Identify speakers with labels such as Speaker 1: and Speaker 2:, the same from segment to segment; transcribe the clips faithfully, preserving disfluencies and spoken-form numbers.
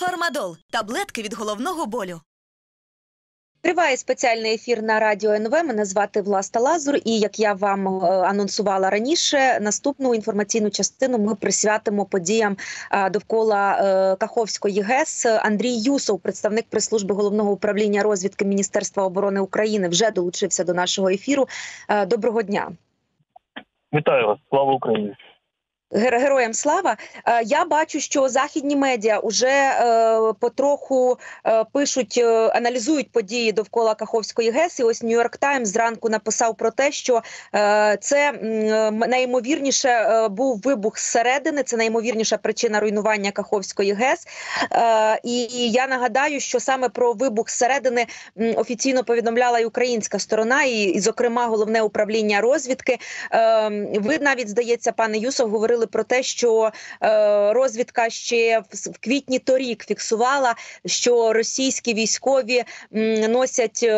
Speaker 1: Фармадол – таблетки від головного болю.
Speaker 2: Триває спеціальний ефір на Радіо ен ве. Мене звати Власта Лазур. І, як я вам анонсувала раніше, наступну інформаційну частину ми присвятимо подіям довкола Каховської ГЕС. Андрій Юсов, представник прес-служби Головного управління розвідки Міністерства оборони України, вже долучився до нашого ефіру. Доброго дня.
Speaker 3: Вітаю вас. Слава Україні.
Speaker 2: Героям слава. Я бачу, що західні медіа вже е, потроху е, пишуть, е, аналізують події довкола Каховської ГЕС. І ось Нью-Йорк Таймс зранку написав про те, що е, це е, найімовірніше е, був вибух зсередини, це найімовірніша причина руйнування Каховської ГЕС. Е, і, і я нагадаю, що саме про вибух зсередини е, офіційно повідомляла і українська сторона, і, і зокрема Головне управління розвідки. Е, ви навіть, здається, пане Юсов, говорили про те, що е, розвідка ще в, в квітні торік фіксувала, що російські військові м, носять е,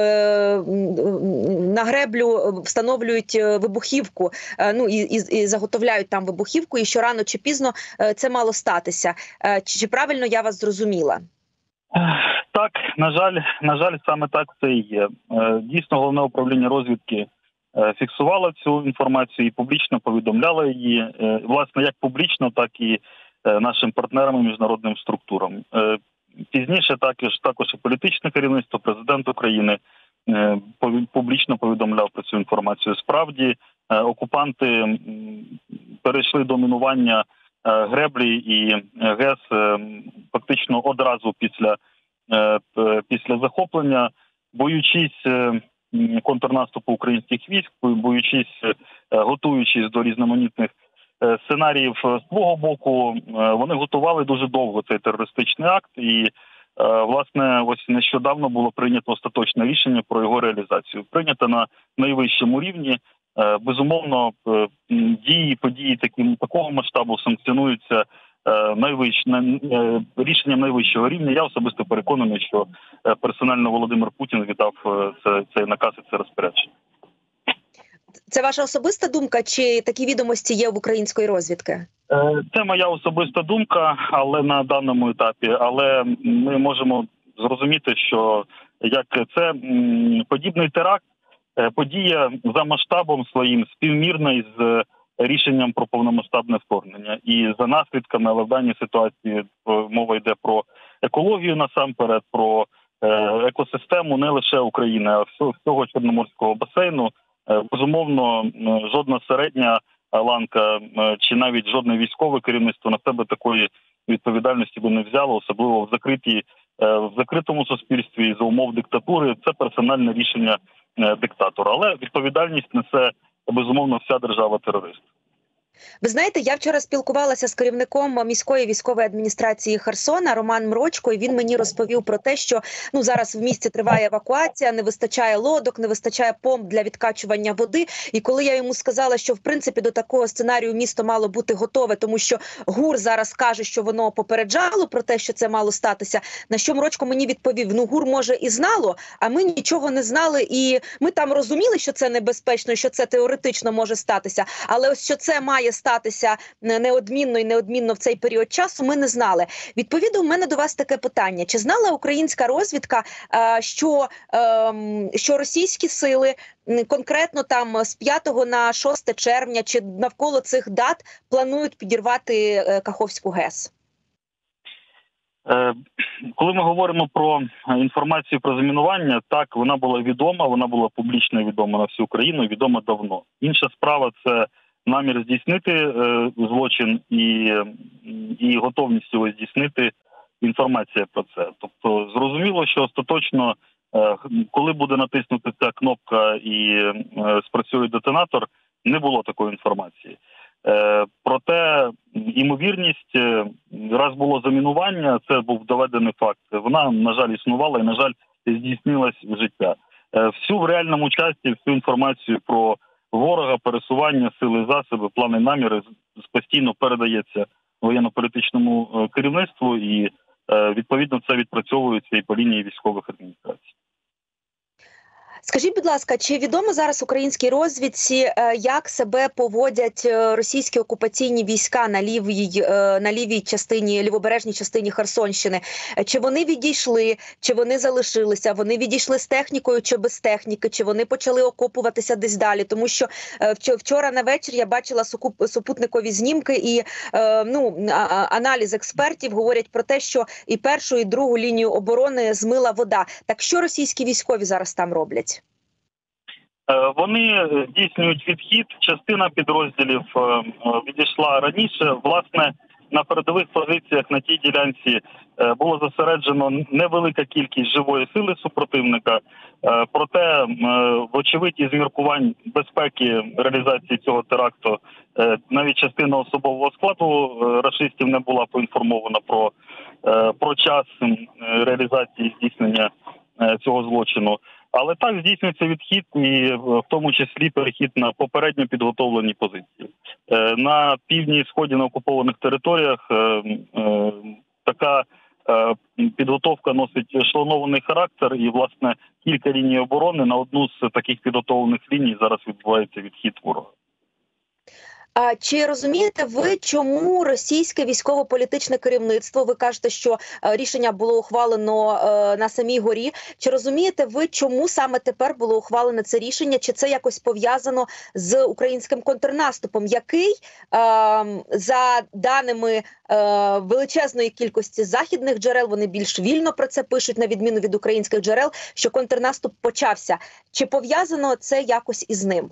Speaker 2: на греблю, встановлюють вибухівку, е, ну і, і, і заготовляють там вибухівку, і що рано чи пізно е, це мало статися. Е, чи, чи правильно я вас зрозуміла?
Speaker 3: Так, на жаль, на жаль, саме так це і є. Е, дійсно, Головне управління розвідки фіксувала цю інформацію і публічно повідомляла її, власне, як публічно, так і нашим партнерам і міжнародним структурам. Пізніше також, також і політичне керівництво, президент України публічно повідомляв про цю інформацію. Справді, окупанти перейшли до мінування греблі і ГЕС фактично одразу після, після захоплення, боючись контрнаступу українських військ, боючись, готуючись до різноманітних сценаріїв з свого боку, вони готували дуже довго цей терористичний акт, і, власне, ось нещодавно було прийнято остаточне рішення про його реалізацію. Прийнято на найвищому рівні. Безумовно, дії, події таким, такого масштабу санкціонуються найвищ, рішенням найвищого рівня. Я особисто переконаний, що персонально Володимир Путін віддав це, цей наказ і це розпорядження.
Speaker 2: Це ваша особиста думка, чи такі відомості є в української розвідки?
Speaker 3: Це моя особиста думка, але на даному етапі. Але ми можемо зрозуміти, що як це подібний теракт, подія за масштабом своїм співмірна із рішенням про повномасштабне вторгнення. І за наслідками, але в даній ситуації мова йде про екологію насамперед, про екосистему не лише України, а всього Чорноморського басейну. Безумовно, жодна середня ланка чи навіть жодне військове керівництво на себе такої відповідальності би не взяло, особливо в закритій, в закритому суспільстві і за умов диктатури. Це персональне рішення диктатора. Але відповідальність несе, безумовно, вся держава-терорист.
Speaker 2: Ви знаєте, я вчора спілкувалася з керівником міської військової адміністрації Херсона Роман Мрочко, і він мені розповів про те, що ну зараз в місті триває евакуація, не вистачає лодок, не вистачає помп для відкачування води. І коли я йому сказала, що в принципі до такого сценарію місто мало бути готове, тому що ГУР зараз каже, що воно попереджало про те, що це мало статися, на що Мрочко мені відповів: ну ГУР може і знало, а ми нічого не знали, і ми там розуміли, що це небезпечно, що це теоретично може статися, але ось що це має статися неодмінно і неодмінно в цей період часу, ми не знали. Відповідно, у мене до вас таке питання. Чи знала українська розвідка, що, що російські сили конкретно там з п'ятого на шосте червня чи навколо цих дат планують підірвати Каховську ГЕС?
Speaker 3: Коли ми говоримо про інформацію про замінування, так, вона була відома, вона була публічно відома на всю Україну, відома давно. Інша справа – це намір здійснити е, злочин і, і готовність його здійснити, інформація про це. Тобто зрозуміло, що остаточно, е, коли буде натиснути ця кнопка і е, спрацює детонатор, не було такої інформації. Е, проте ймовірність, е, раз було замінування, це був доведений факт, вона, на жаль, існувала і, на жаль, здійснилась в життя. Е, всю в реальному часі, всю інформацію про ворога, пересування, сили, засоби, плани, наміри постійно передається воєнно-політичному керівництву і, відповідно, це відпрацьовується і по лінії військових адміністрацій.
Speaker 2: Скажіть, будь ласка, чи відомо зараз українській розвідці, як себе поводять російські окупаційні війська на лівій, на лівій частині, лівобережній частині Херсонщини? Чи вони відійшли, чи вони залишилися? Вони відійшли з технікою чи без техніки? Чи вони почали окопуватися десь далі? Тому що вчора на вечір я бачила супутникові знімки і ну, аналіз експертів говорять про те, що і першу, і другу лінію оборони змила вода. Так що російські військові зараз там роблять?
Speaker 3: Вони здійснюють відхід. Частина підрозділів відійшла раніше. Власне, на передових позиціях на тій ділянці було зосереджено невелика кількість живої сили супротивника. Проте, вочевидь, із міркувань безпеки реалізації цього теракту навіть частина особового складу рашистів не була поінформована про, про час реалізації здійснення цього злочину. Але так здійснюється відхід і в тому числі перехід на попередньо підготовлені позиції. На півдні і сході на окупованих територіях така підготовка носить ешелонований характер і, власне, кілька ліній оборони. На одну з таких підготовлених ліній зараз відбувається відхід ворога.
Speaker 2: А чи розумієте ви, чому російське військово-політичне керівництво, ви кажете, що рішення було ухвалено на самій горі, чи розумієте ви, чому саме тепер було ухвалене це рішення, чи це якось пов'язано з українським контрнаступом, який, за даними величезної кількості західних джерел, вони більш вільно про це пишуть, на відміну від українських джерел, що контрнаступ почався. Чи пов'язано це якось із ним?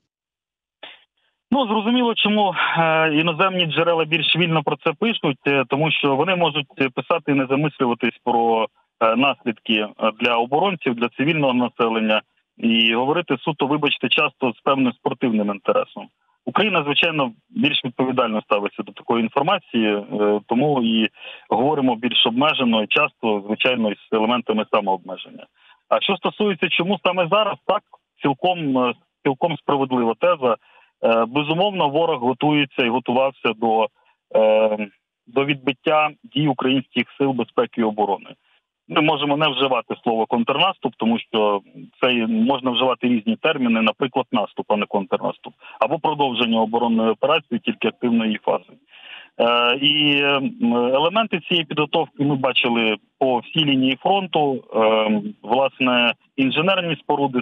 Speaker 3: Ну, зрозуміло, чому е, іноземні джерела більш вільно про це пишуть, е, тому що вони можуть писати і не замислюватись про е, наслідки для оборонців, для цивільного населення і говорити суто, вибачте, часто з певним спортивним інтересом. Україна, звичайно, більш відповідально ставиться до такої інформації, е, тому і говоримо більш обмежено і часто, звичайно, з елементами самообмеження. А що стосується, чому саме зараз, так, цілком, цілком справедлива теза. Безумовно, ворог готується і готувався до, е, до відбиття дій українських сил безпеки і оборони. Ми можемо не вживати слово контрнаступ, тому що це можна вживати різні терміни, наприклад, наступ, а не контрнаступ, або продовження оборонної операції, тільки активної фази. Е, і елементи цієї підготовки ми бачили по всій лінії фронту, е, власне, інженерні споруди,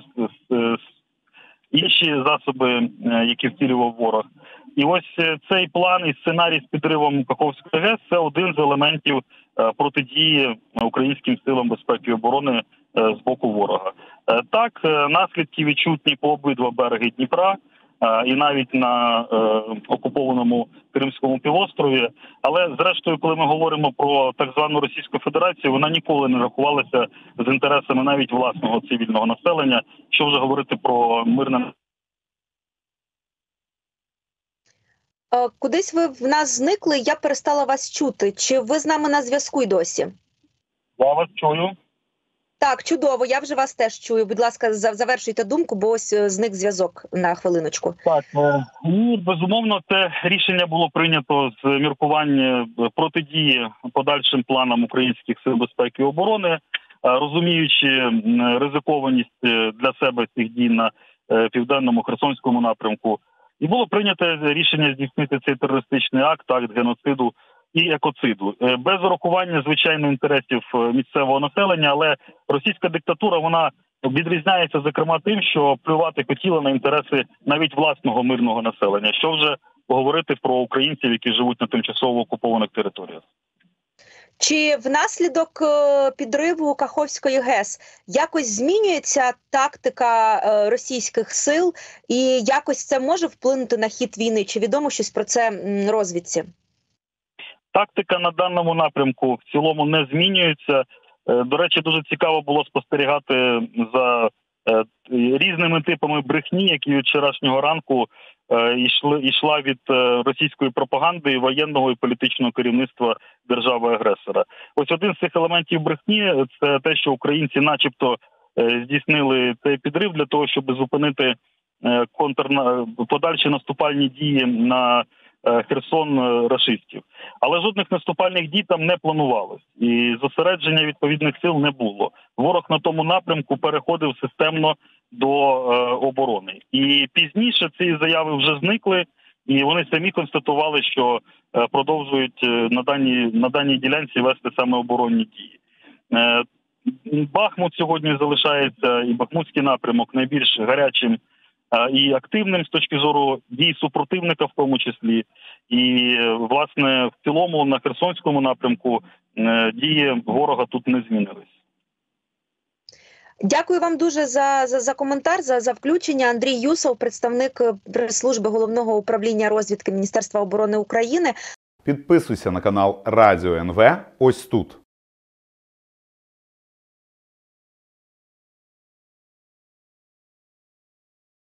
Speaker 3: інші засоби, які втілював ворог. І ось цей план і сценарій з підривом Каховської ГЕС – це один з елементів протидії українським силам безпеки і оборони з боку ворога. Так, наслідки відчутні по обидва береги Дніпра і навіть на е, окупованому Кримському півострові. Але, зрештою, коли ми говоримо про так звану Російську Федерацію, вона ніколи не рахувалася з інтересами навіть власного цивільного населення. Що вже говорити про мирне...
Speaker 2: Кудись ви в нас зникли, я перестала вас чути. Чи ви з нами на зв'язку й досі?
Speaker 3: Я вас чую.
Speaker 2: Так, чудово, я вже вас теж чую. Будь ласка, завершуйте думку, бо ось зник зв'язок на хвилиночку.
Speaker 3: Так, і, безумовно, це рішення було прийнято з міркування протидії подальшим планам українських сил безпеки і оборони, розуміючи ризикованість для себе цих дій на південному Херсонському напрямку. І було прийнято рішення здійснити цей терористичний акт, акт геноциду і екоциду. Без урахування, звичайно, інтересів місцевого населення, але російська диктатура, вона відрізняється, зокрема, тим, що плювати хотіла на інтереси навіть власного мирного населення. Що вже говорити про українців, які живуть на тимчасово окупованих територіях.
Speaker 2: Чи внаслідок підриву Каховської ГЕС якось змінюється тактика російських сил і якось це може вплинути на хід війни? Чи відомо щось про це розвідці?
Speaker 3: Тактика на даному напрямку в цілому не змінюється. До речі, дуже цікаво було спостерігати за різними типами брехні, які від вчорашнього ранку йшли, йшла від російської пропаганди, воєнного і політичного керівництва держави-агресора. Ось один з цих елементів брехні – це те, що українці начебто здійснили цей підрив для того, щоб зупинити контр... подальші наступальні дії на Херсон рашистів. Але жодних наступальних дій там не планувалось. І зосередження відповідних сил не було. Ворог на тому напрямку переходив системно до е, оборони. І пізніше ці заяви вже зникли, і вони самі констатували, що е, продовжують на даній, на даній ділянці вести саме оборонні дії. Е, Бахмут сьогодні залишається, і Бахмутський напрямок найбільш гарячим і активним з точки зору дій супротивника в тому числі. І, власне, в цілому на Херсонському напрямку дії ворога тут не змінились.
Speaker 2: Дякую вам дуже за, за, за коментар, за, за включення. Андрій Юсов, представник прес-служби Головного управління розвідки Міністерства оборони України.
Speaker 4: Підписуйся на канал Радіо ен ве ось тут.